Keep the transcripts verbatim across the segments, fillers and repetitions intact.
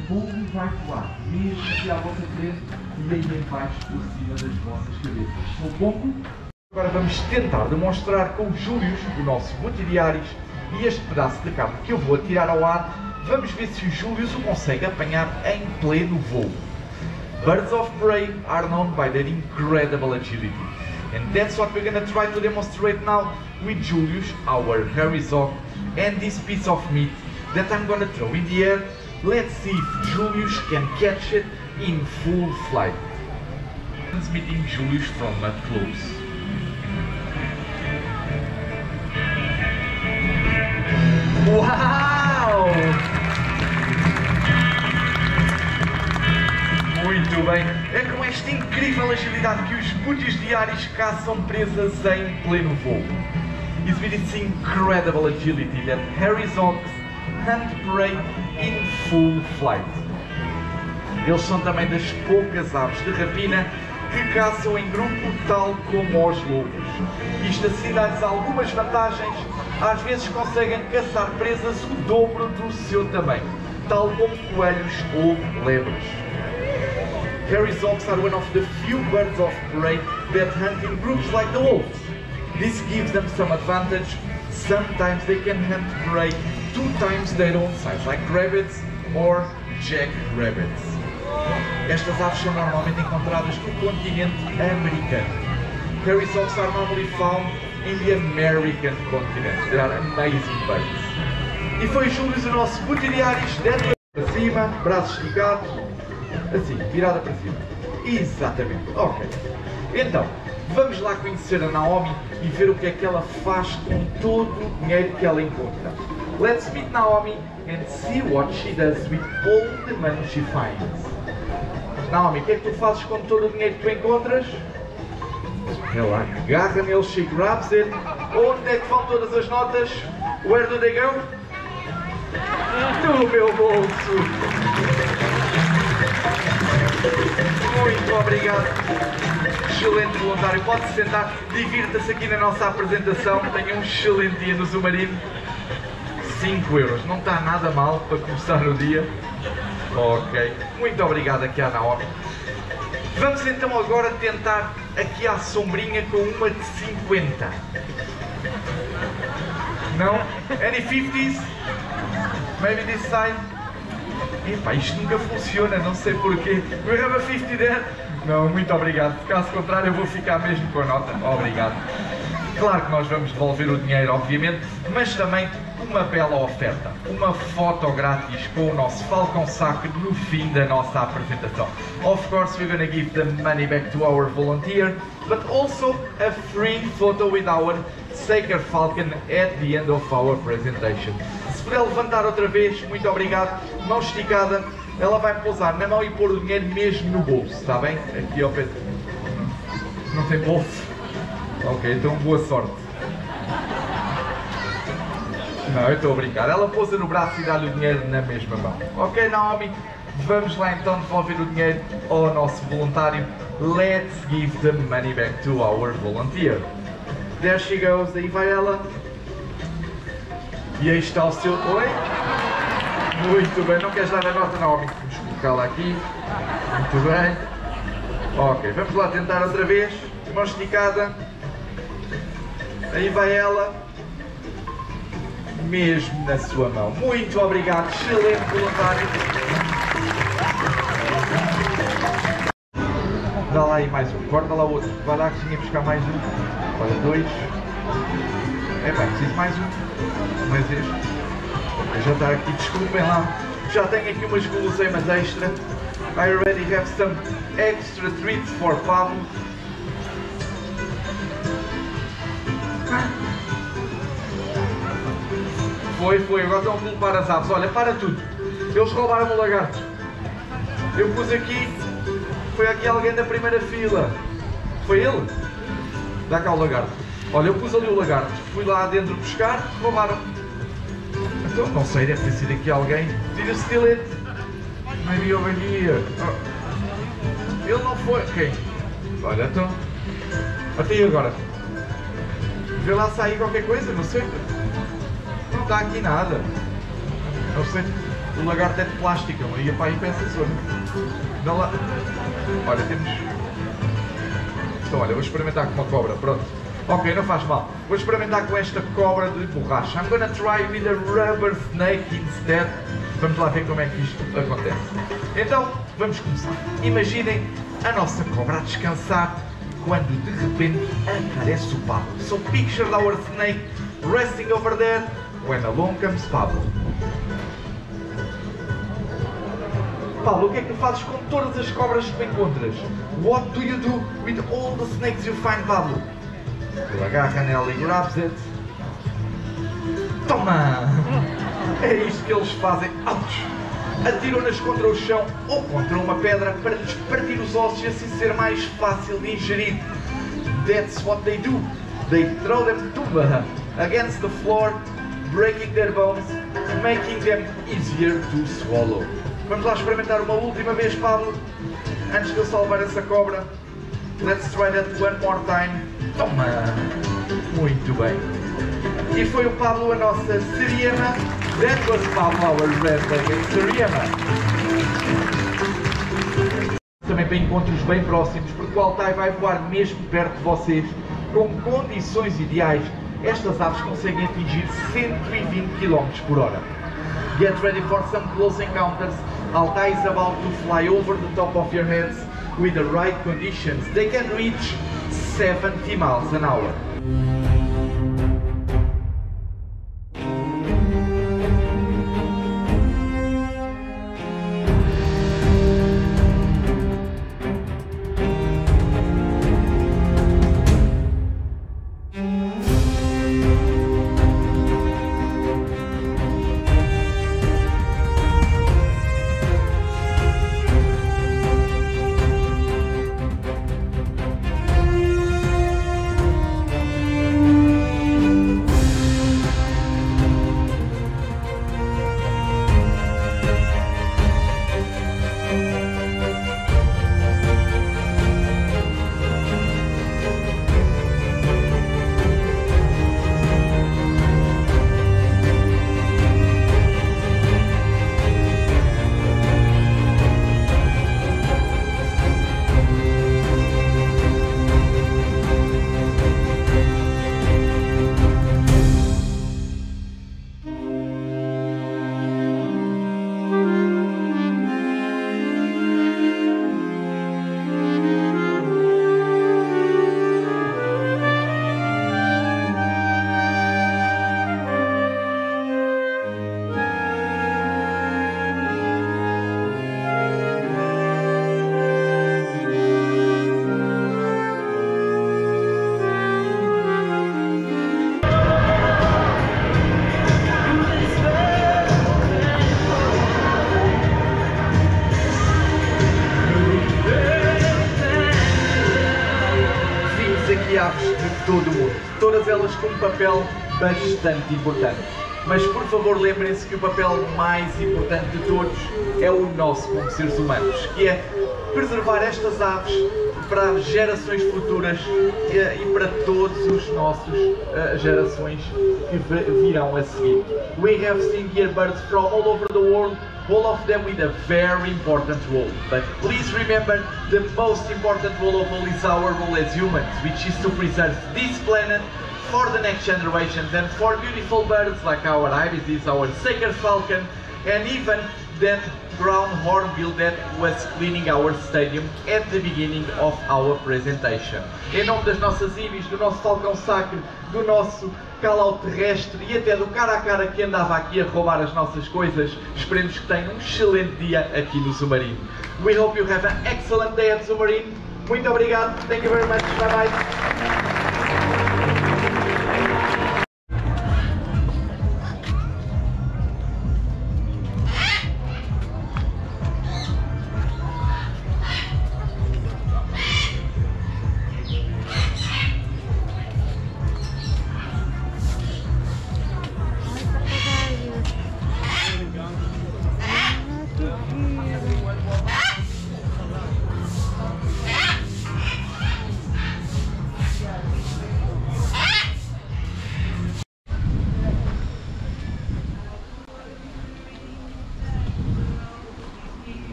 fogo vai voar, mesmo aqui à vossa frente e aí em baixo por cima das vossas cabeças. Estão pouco? Agora vamos tentar demonstrar com o Július, o nosso multidiários, e este pedaço de cabo que eu vou atirar ao ar. Vamos ver se o Július o consegue apanhar em pleno voo. Birds of prey are known by their incredible agility. And that's what we're gonna try to demonstrate now with Julius, our hairy hawk, and this piece of meat that I'm gonna throw in the air. Let's see if Julius can catch it in full flight. Let's meeting Julius from up close. Uau! Muito bem, é com esta incrível agilidade que os bútios diários caçam presas em pleno voo. It's with its incredible agility that hairy hawks hunt prey in full flight. Eles são também das poucas aves de rapina que caçam em grupo, tal como os lobos. Isto assim dá-lhes algumas vantagens, às vezes conseguem caçar presas o dobro do seu tamanho, tal como coelhos ou lebres. Hairy hawks are one of the few birds of prey that hunt in groups like the wolves. This gives them some advantage. Sometimes they can hunt prey two times their own size, like rabbits or jackrabbits. Estas aves são normalmente encontradas no continente americano. Hairy hawks are normally found in the American continent. They are amazing birds. E foi Július, o nosso multidiários, dentro para cima, braços esticados, assim, virada para cima. Exatamente, ok. Então, vamos lá conhecer a Naomi e ver o que é que ela faz com todo o dinheiro que ela encontra. Let's meet Naomi and see what she does with all the money she finds. Naomi, o que é que tu fazes com todo o dinheiro que tu encontras? Ela agarra nele, she grabs it. Onde é que vão todas as notas? Where do they go? No meu bolso! Muito obrigado! Excelente voluntário, pode-se sentar, divirta-se aqui na nossa apresentação. Tenha um excelente dia no Submarino. cinco euros, não está nada mal para começar o dia. Ok, muito obrigado aqui à Naomi. Vamos então agora tentar aqui à sombrinha com uma de cinquenta. Não? Any fifties? Maybe this side? Epá, isto nunca funciona, não sei porquê. We have a fifty there? Não, muito obrigado. Caso contrário eu vou ficar mesmo com a nota. Obrigado. Claro que nós vamos devolver o dinheiro, obviamente, mas também uma bela oferta. Uma foto grátis com o nosso Falcon Sacre no fim da nossa apresentação. Of course, we're going to give the money back to our volunteer, but also a free photo with our Sacred Falcon at the end of our presentation. Se puder levantar outra vez, muito obrigado. Mão esticada, ela vai pousar na mão e pôr o dinheiro mesmo no bolso, está bem? Aqui ao pé. Não tem bolso? Ok, então boa sorte. Não, eu estou a brincar. Ela pousa no braço e dá-lhe o dinheiro na mesma mão. Ok, Naomi? Vamos lá então devolver o dinheiro ao nosso voluntário. Let's give the money back to our volunteer. There she goes. Aí vai ela. E aí está o seu... Oi? Muito bem. Não queres dar a nota, Naomi? Vamos colocá-la aqui. Muito bem. Ok, vamos lá tentar outra vez. Mão esticada. Aí vai ela, mesmo na sua mão. Muito obrigado, excelente voluntário. Dá lá aí mais um, corta lá outro. Vai lá que tinha que buscar mais um. Olha, dois. É pá, preciso mais um. Mais este. Eu já está aqui, desculpem lá. Já tenho aqui umas guloseimas extra. I already have some extra treats for Pablo. Foi, foi, agora estão a culpar as aves. Olha, para tudo. Eles roubaram o lagarto. Eu pus aqui, foi aqui alguém da primeira fila. Foi ele? Dá cá o lagarto. Olha, eu pus ali o lagarto. Fui lá dentro buscar, roubaram. Então, não sei, deve ter sido aqui alguém. Did you steal it? Maybe over here. Oh. Ele não foi. Quem? Olha, então. Até aí agora. Vê lá sair qualquer coisa, não sei. Não está aqui nada. Não sei. O lagarto é de plástico, não ia para aí para essa zona. Não lá. Olha, temos. Então, olha, vou experimentar com uma cobra, pronto. Ok, não faz mal. Vou experimentar com esta cobra de borracha. I'm gonna try with a rubber snake instead. Vamos lá ver como é que isto acontece. Então, vamos começar. Imaginem a nossa cobra a descansar quando de repente aparece o Pablo. So picture our snake resting over there when along comes Pablo. Pablo, o que é que tu fazes com todas as cobras que tu encontras? What do you do with all the snakes you find, Pablo? Ele agarra nela e grabs it. Toma! É isto que eles fazem. Ouch! Atiram-nas contra o chão ou contra uma pedra para lhes partir os ossos e assim ser mais fácil de ingerir. That's what they do. They throw them tumba against the floor, breaking their bones, making them easier to swallow. Vamos lá experimentar uma última vez, Pablo, antes de eu salvar essa cobra. Let's try that one more time. Toma! Muito bem. E foi o Pablo a nossa Siriema. That was Pablo, our red-legged Siriema. Também para encontros bem próximos, porque o Altai vai voar mesmo perto de vocês, com condições ideais. Estas aves conseguem atingir cento e vinte quilómetros por hora. Get ready for some close encounters. Altai is about to fly over the top of your heads. With the right conditions, they can reach seventy miles an hour. Aves de todo o mundo, todas elas com um papel bastante importante. Mas por favor lembrem-se que o papel mais importante de todos é o nosso como seres humanos, que é preservar estas aves para gerações futuras e para todas as nossas uh, gerações que virão a seguir. We have seen here birds from all over the world, all of them with a very important role. But please remember, the most important role of all is our role as humans, which is to preserve this planet for the next generations and for beautiful birds like our ibises, our sacred falcon, and even that brown hornbill that was cleaning our stadium at the beginning of our presentation. Em nome das nossas ibis, do nosso falcão sacro, do nosso calau terrestre e até do cara a cara que andava aqui a roubar as nossas coisas, esperemos que tenham um excelente dia aqui no Submarino. We hope you have an excellent day at Submarino. Muito obrigado. Thank you very much. Bye bye.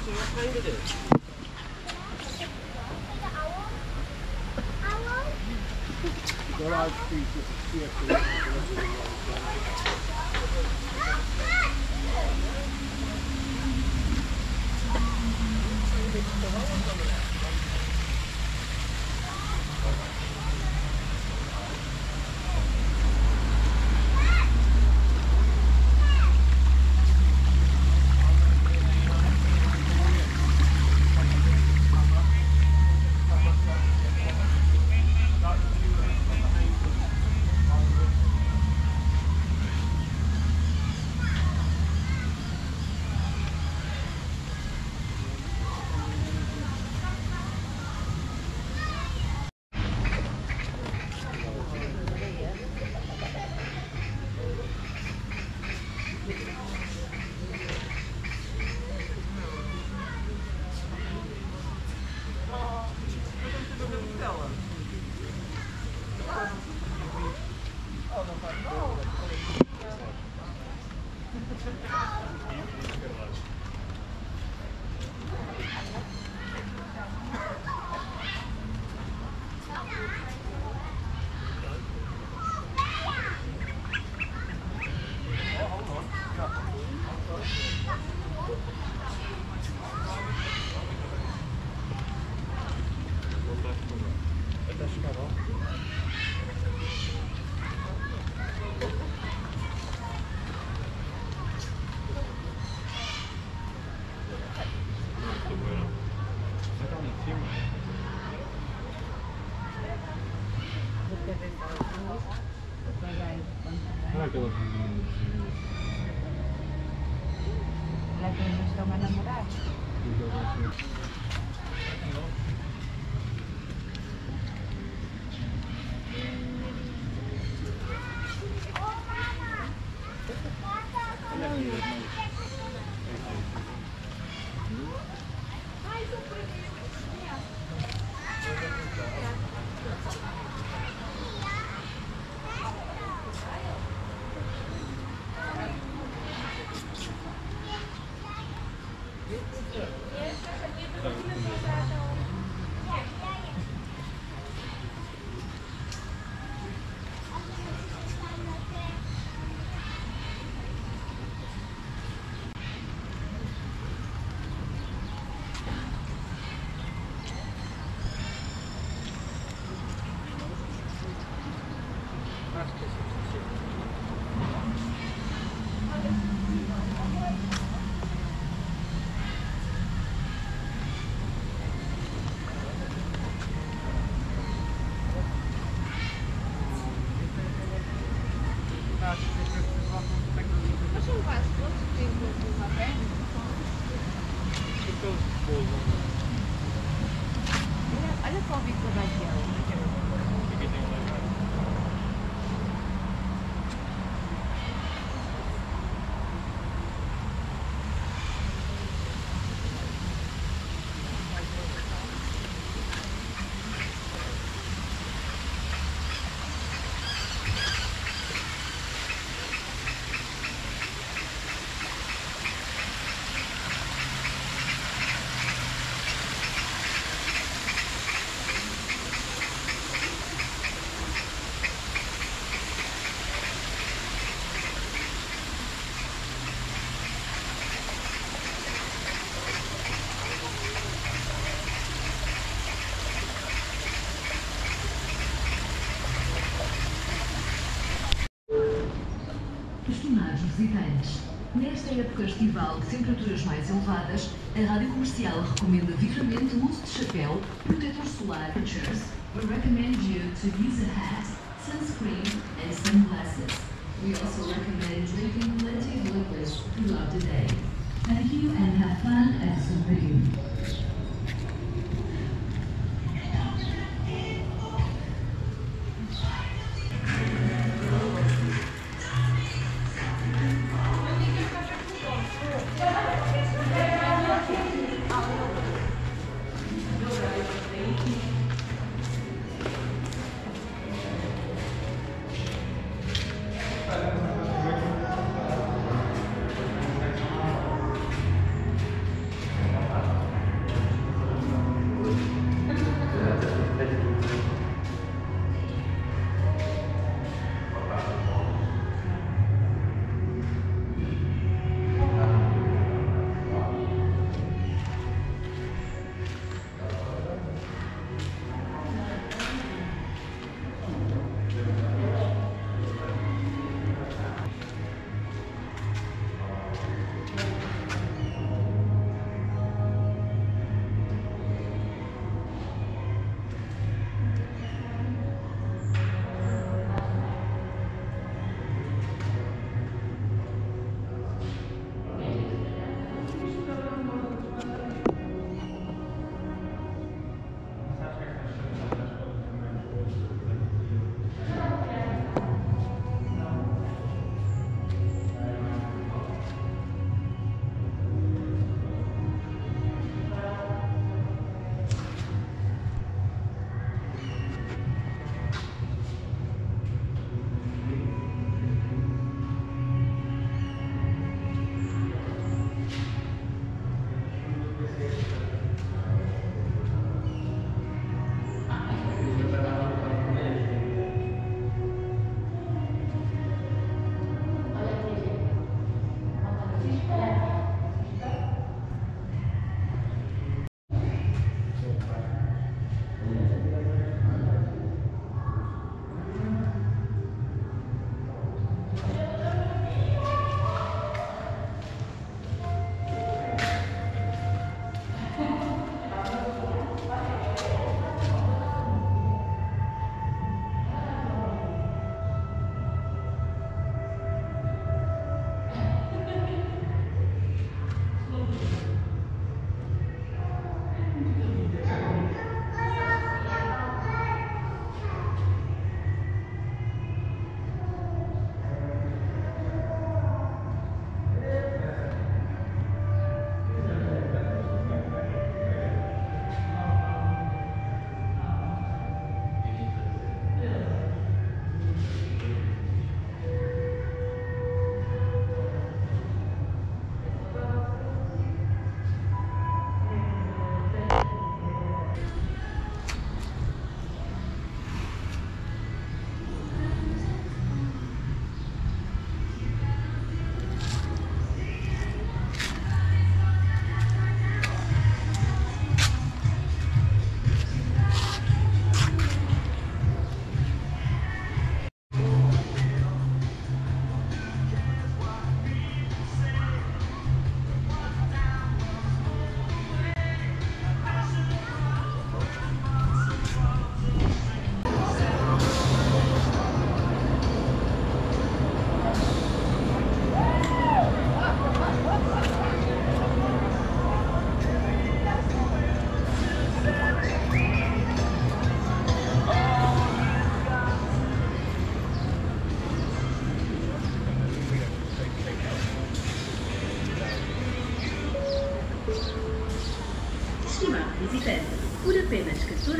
Será que eles estão a namorar? Olha só o bico do Baquião. Estimados visitantes, nesta época estival de temperaturas mais elevadas, a Rádio Comercial recomenda vivamente o uso de chapéu, protetor solar. We recommend you to use a hat, sunscreen and sunglasses. We also recommend drinking plenty of liquids throughout the day. Thank you and have fun at Superview.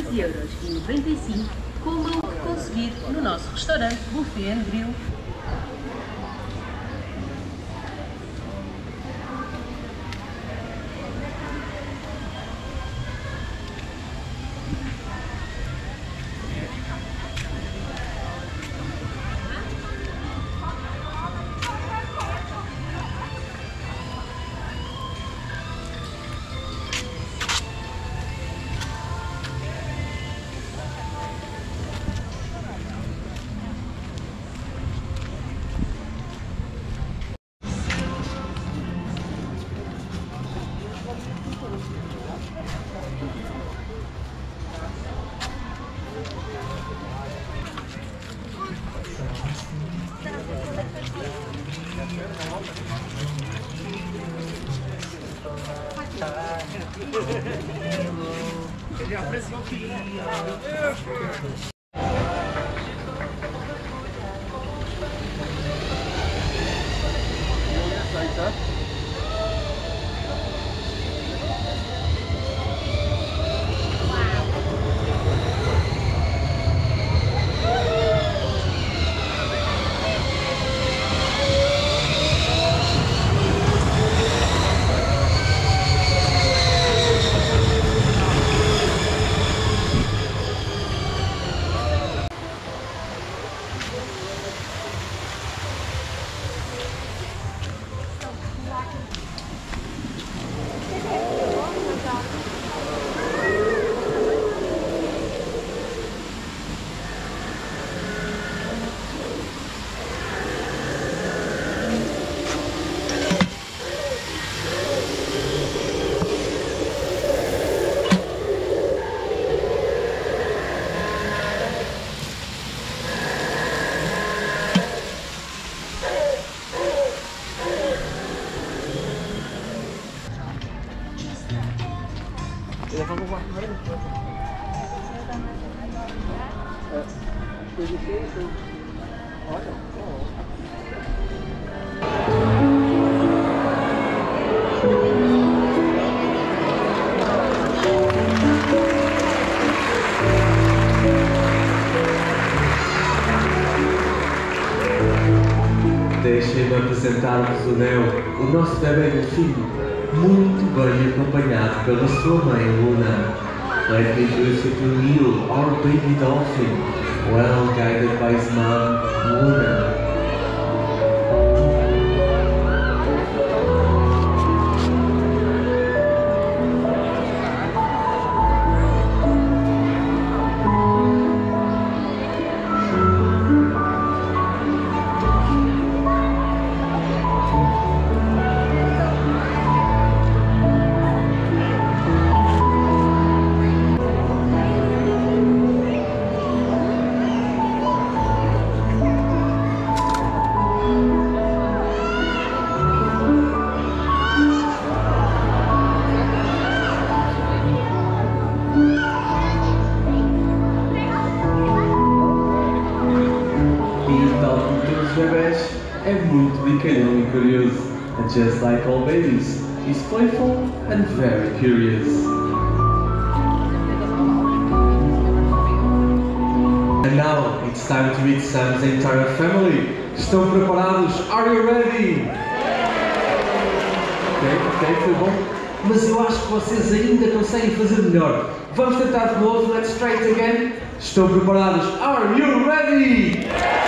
quinze euros e noventa e cinco comam o que conseguir no nosso restaurante Buffet and Grill. Deixem-me apresentar-vos o Neo, o nosso bebê golfinho, muito bem acompanhado pela sua mãe Luna. Let me introduce you to Neil, our baby dolphin, well guided by his mom, Luna. É muito brincalhão e curioso, and just like all babies, he's playful and very curious. And now it's time to meet Sam's entire family. Estão preparados? Are you ready? Ok, ok, foi bom. Mas eu acho que vocês ainda conseguem fazer melhor. Vamos tentar de novo, let's try it again. Estão preparados? Are you ready?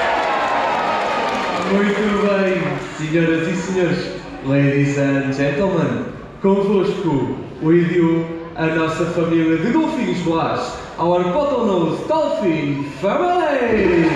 Muito bem, senhoras e senhores, ladies and gentlemen, convosco o idioma, a nossa família de golfinhos bolados, our bottlenose dolphin family!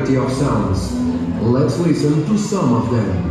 variety of sounds. Let's listen to some of them.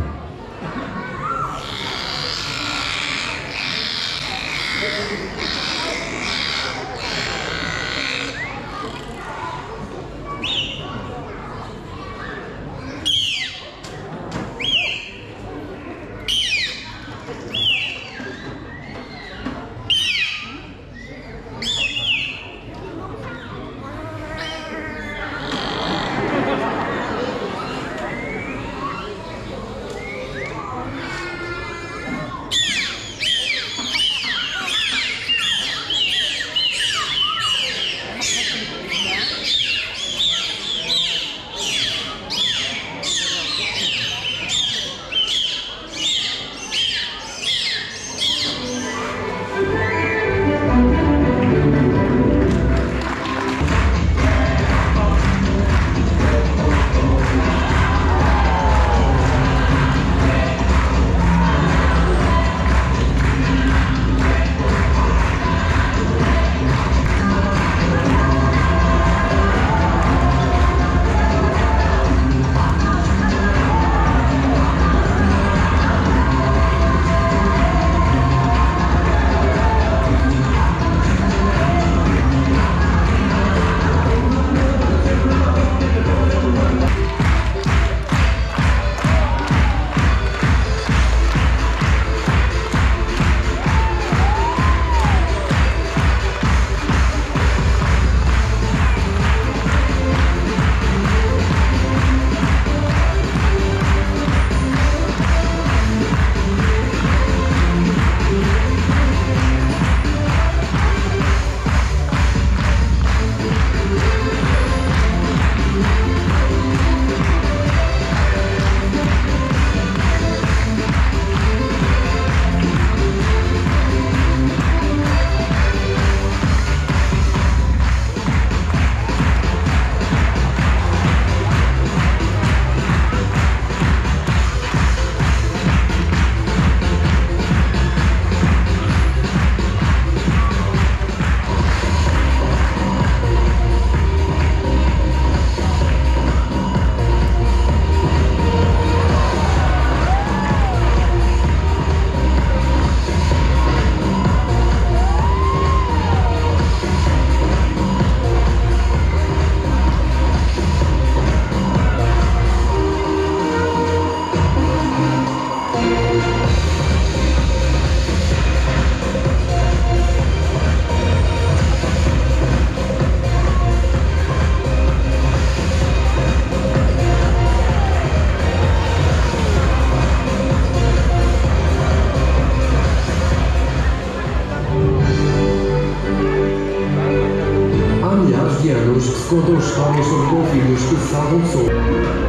Contam histórias sobre golfinhos que salvam sol.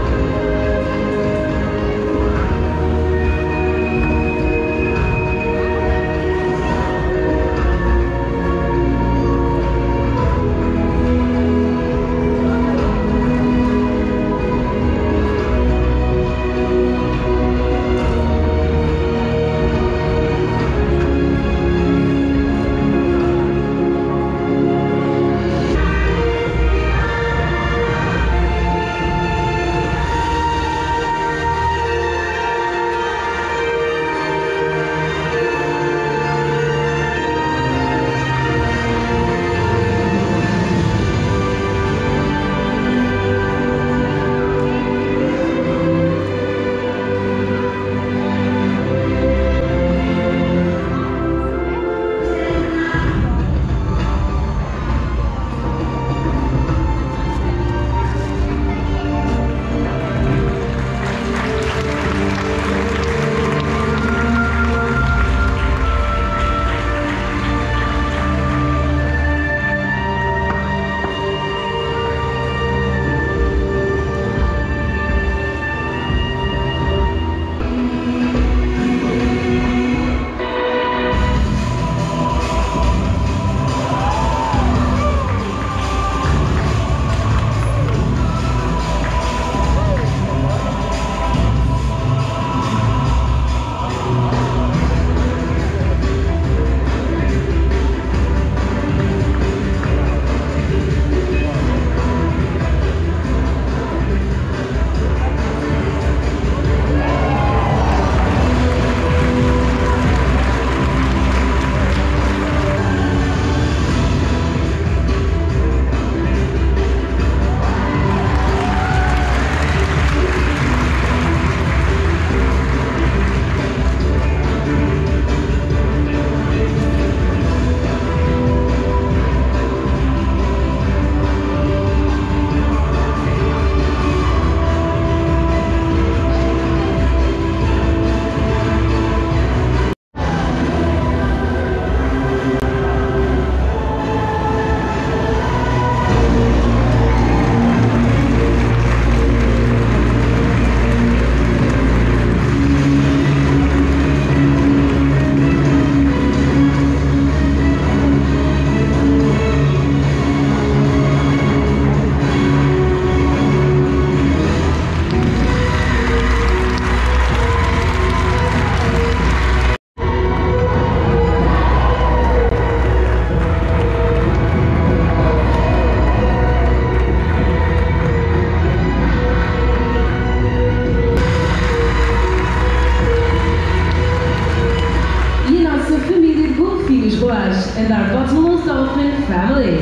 Boas and our Bottomless Dolphin family.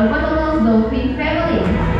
our Bottlenose Dolphin family.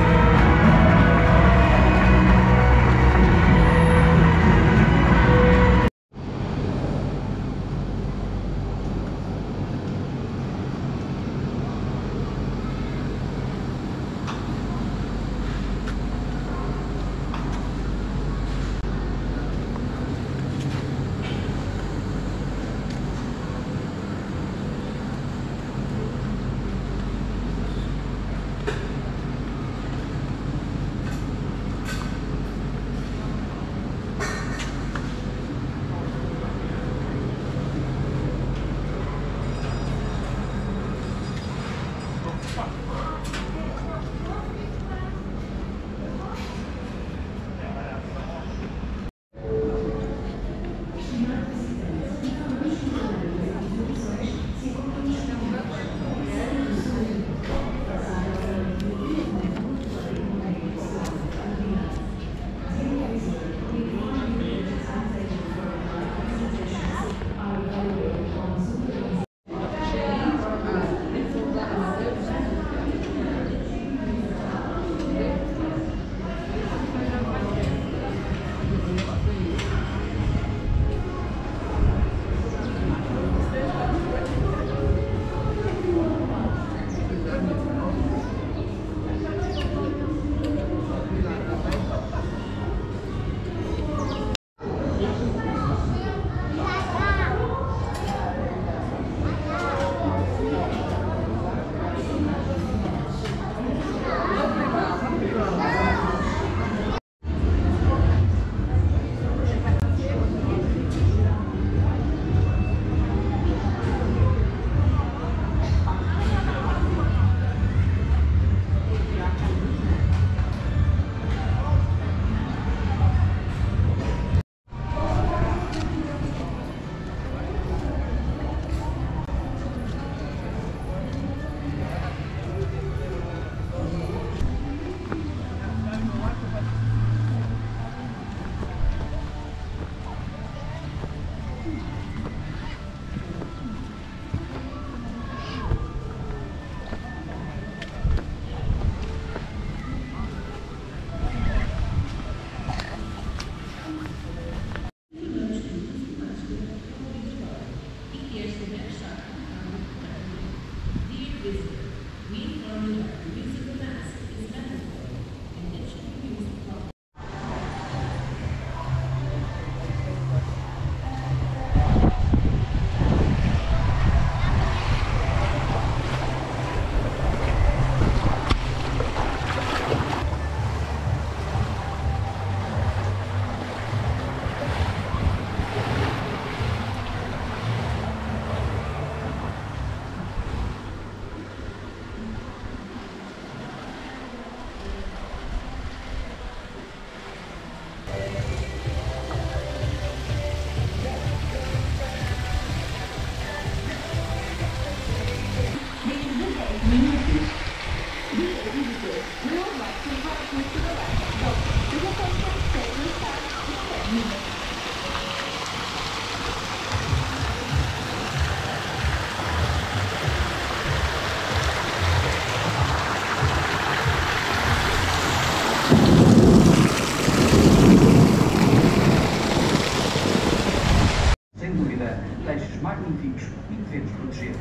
Peixes magníficos e que devemos proteger.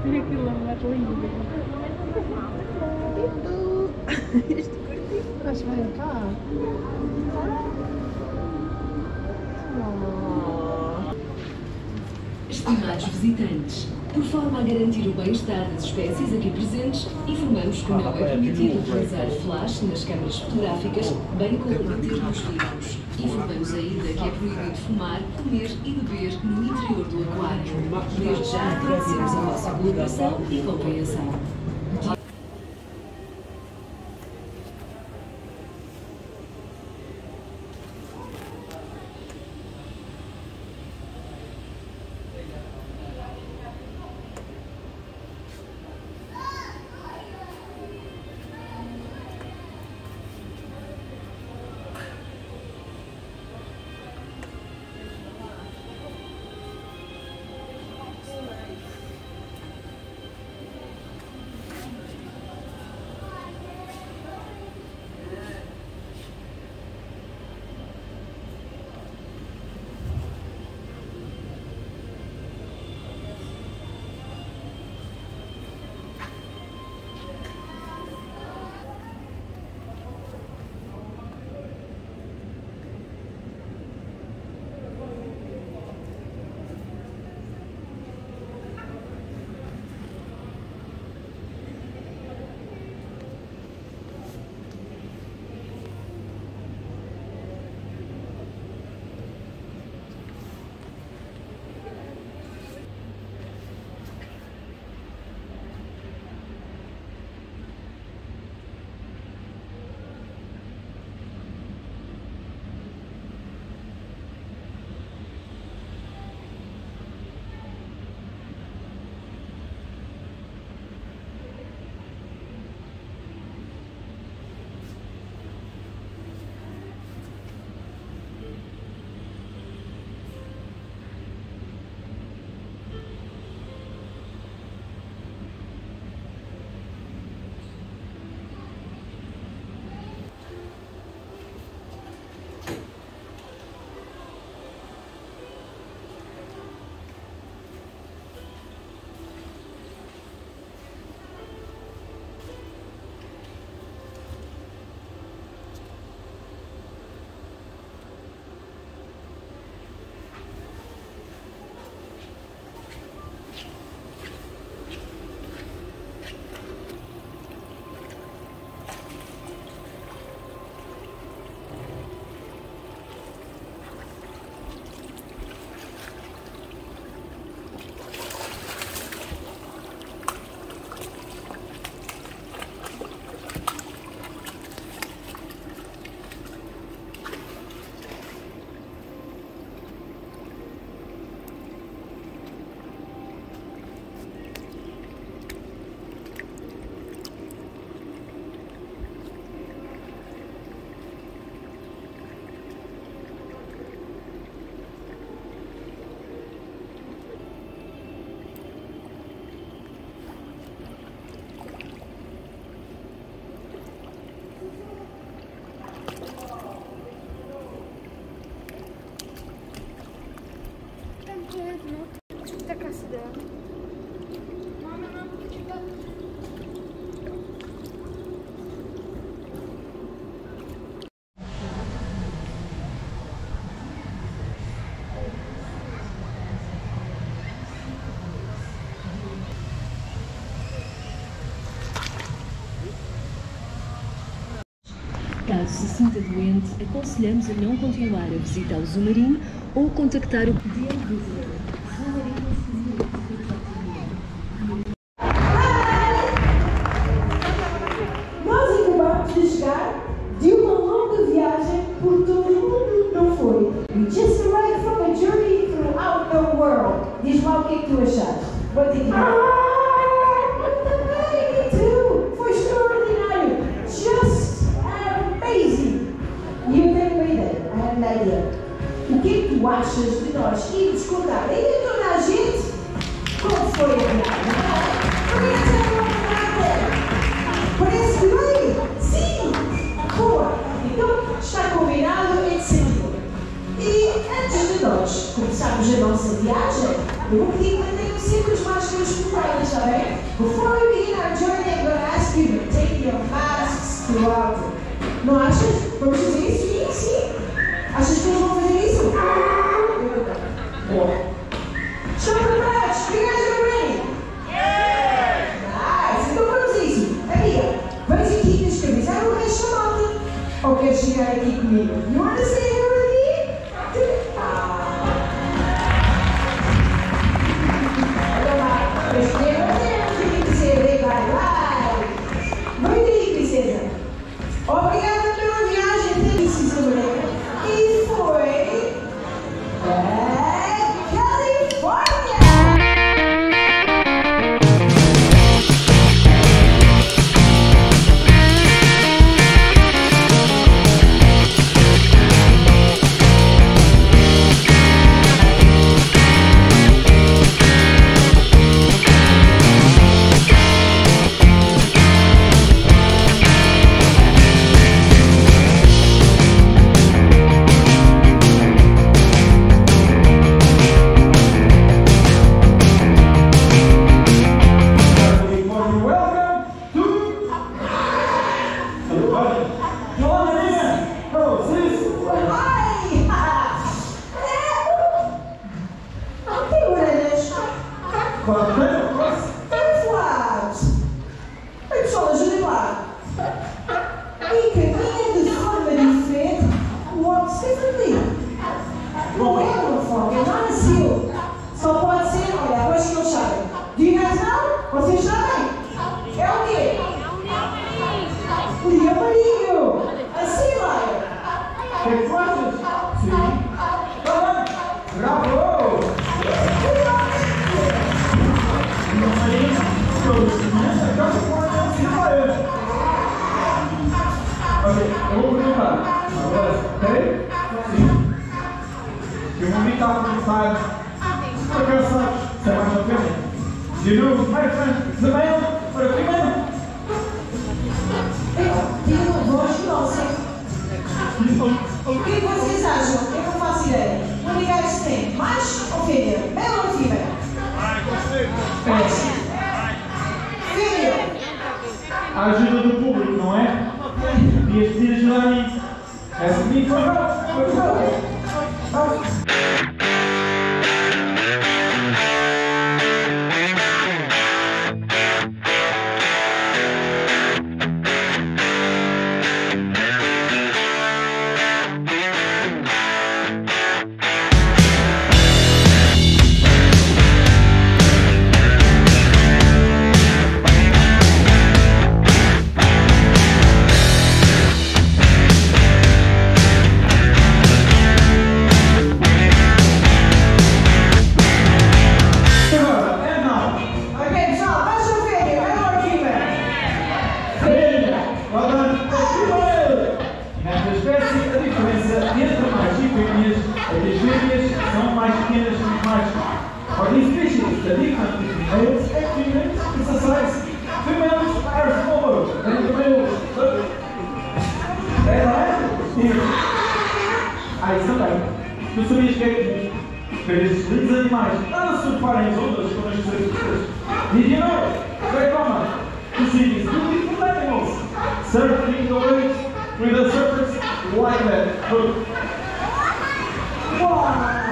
Aquilo é mais lindo. Este curtinho. Mas vem cá. Estimados visitantes, por forma a garantir o bem-estar das espécies aqui presentes, informamos que não é permitido utilizar flash nas câmaras fotográficas, bem como bater nos vidros. Informamos ainda que é proibido fumar, comer e beber no interior do aquário. Desde já agradecemos a vossa colaboração e compreensão. Caso se sinta doente, aconselhamos a não continuar a visitar o Zoo Marinho ou contactar o Dear Visitor. Zoo Marinho Nós acabamos de chegar de uma longa viagem por todo o mundo, não foi? We just arrived from a journey throughout the world. Diz lá o que é que tu achaste. What did you think? Me too! Foi extraordinário! Just amazing! E eu tenho uma ideia, I have an idea. O que é que tu achas de nós irmos contar ainda toda a gente como foi a viagem? Parece que bem? Sim! Boa! Então está combinado em setembro. E antes de nós começarmos a nossa viagem, eu vou pedir que mantenham sempre as máscaras colocadas, está bem? to take your masks throughout. Não achas? Vamos fazer isso? Sim, sim. Achas que eles vão fazer isso? Boa. Estão preparados? You guys are ready? Nice. Então vamos a isso. Amiga, vamos aqui descabeçar o resto da malta. Ou queres chegar aqui comigo? You want to stay here with me? Ah. Olha lá. Primeiro, princesa. Vai, vai. Muito bem, princesa. Obrigada pela viagem. Tem licença, mulher. E foi... É... Califórnia! You know, my friend, the male for a female. O que vocês acham? Eu não faço ideia. Unidades tem macho ou fêmea? Male ou fêmea? Fêmea. A ajuda do público, não é? Devias pedir ajuda a mim. Essa de mim foi bom. Ah, isso também. Tu sabias que é que esses lindos animais não surfarem as ondas quando as pessoas pessoas? Did you know? Very common to see these beautiful animals surfing the waves with the surfers like that. Look. Wow!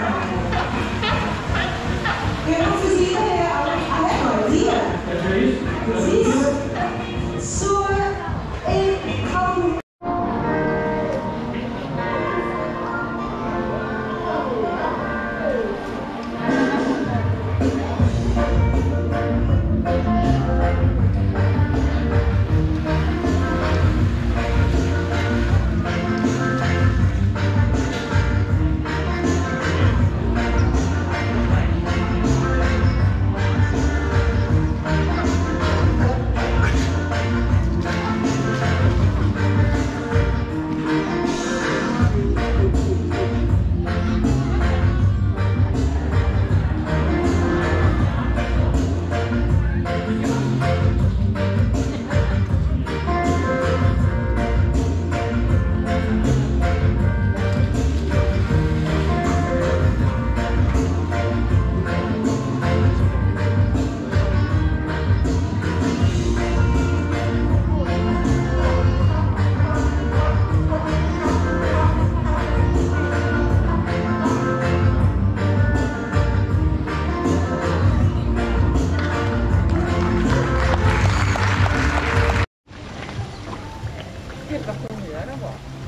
Eu não fazia ideia. I had no idea. É isso? Isso. So, in how pra comer, olha lá.